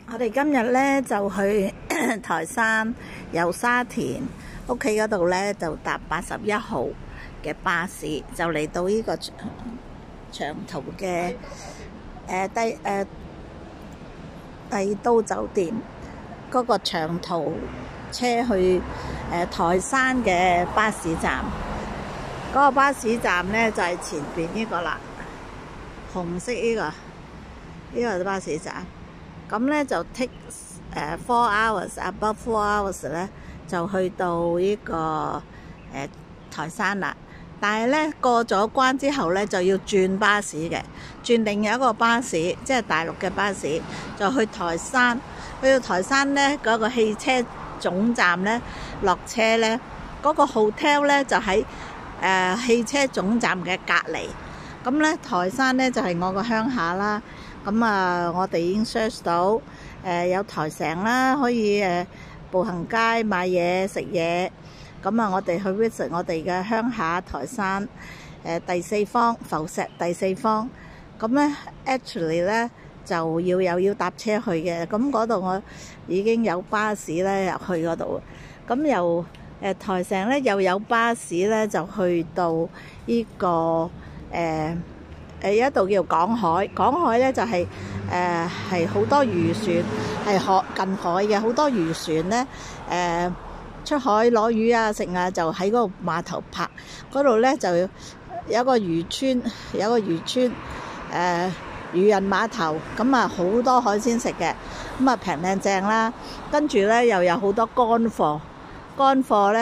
我哋今日咧就去台山，由沙田屋企嗰度咧就搭81號嘅巴士，就嚟到呢個長途嘅帝都酒店嗰個長途車去台山嘅巴士站。嗰個巴士站咧就係前邊呢個啦，紅色呢個巴士站。咁咧就 take 4 hours，above 4 hours 咧就去到呢個台山啦。但係咧過咗關之後咧就要轉巴士嘅，轉另一個巴士，即係大陸嘅巴士，就去台山。去到台山咧嗰個汽車總站咧落車咧，嗰個 hotel 咧就喺汽車總站嘅隔離。咁咧台山咧就係我個鄉下啦。咁我哋已經 search 到有台城啦，可以步行街買嘢食嘢。咁我哋去 visit 我哋嘅鄉下台山第四方浮石第四方。咁咧 actually 咧就要搭車去嘅。咁嗰度我已經有巴士咧入去嗰度。咁由台城咧又有巴士咧就去到呢個有一度叫港海，港海咧就係好多漁船，係近海嘅，好多漁船咧出海攞魚啊食啊，就喺嗰個碼頭泊。嗰度咧就有個漁村，漁人碼頭。咁好多海鮮食嘅，咁平靚正啦。跟住咧又有好多乾貨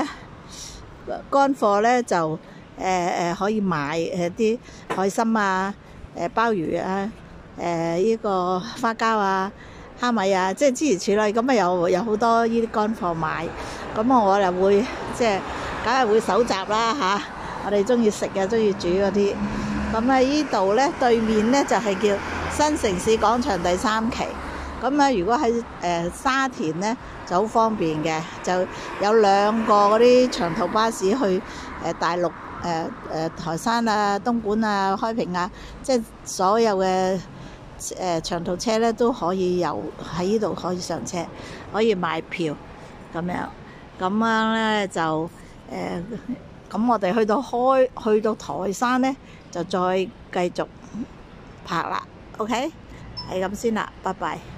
咧就可以買啲海參啊、鮑魚啊、呢個花膠啊、蝦米啊，即係諸如此類。咁有好多呢啲乾貨買。咁我就會梗係會搜集啦嚇。我哋中意食嘅，中意煮嗰啲。咁喺呢度咧對面咧就係叫新城市廣場第3期。咁如果喺沙田咧就好方便嘅，就有2個嗰啲長途巴士去大陸台山啊、東莞啊、開平啊，即係所有嘅長途車咧都可以喺呢度可以上車，可以買票咁樣。咁樣咧就咁我哋去到台山咧就再繼續拍啦。OK，係咁先啦，拜拜。